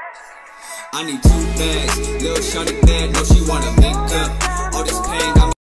I need 2 bags, little shawty bad, know she wanna